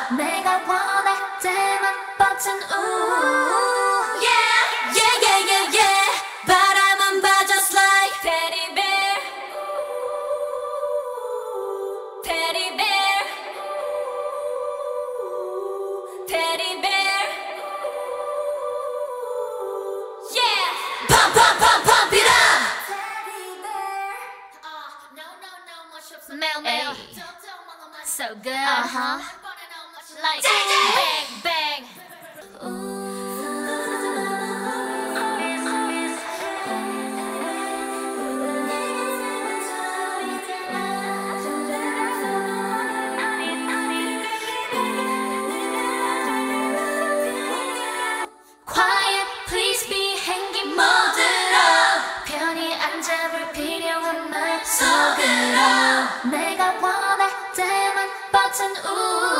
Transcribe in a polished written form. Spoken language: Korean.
내가 원할 때만 버튼 ooh yeah yeah yeah yeah yeah 바라만 봐 just like teddy bear teddy bear teddy bear yeah pump pump pump pump it up teddy bear no no no much of some male male so good like bang bang quiet please 비행기 모드로 편히 앉아볼 필요한 말 속으로 내가 원할 때만 버튼 ooh